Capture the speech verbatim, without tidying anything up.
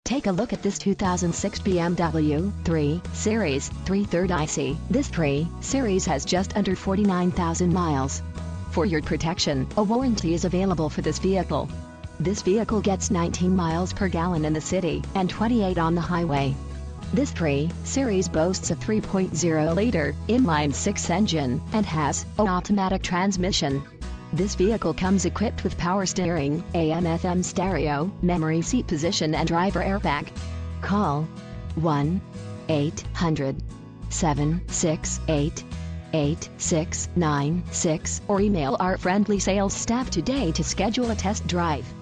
Take a look at this two thousand six B M W three Series three thirds I C. This three Series has just under forty-nine thousand miles. For your protection, a warranty is available for this vehicle. This vehicle gets nineteen miles per gallon in the city and twenty-eight on the highway. This three Series boasts a three point oh liter inline six engine and has an automatic transmission. This vehicle comes equipped with power steering, A M F M stereo, memory seat position and driver airbag. Call one eight hundred, seven six eight, eight six nine six or email our friendly sales staff today to schedule a test drive.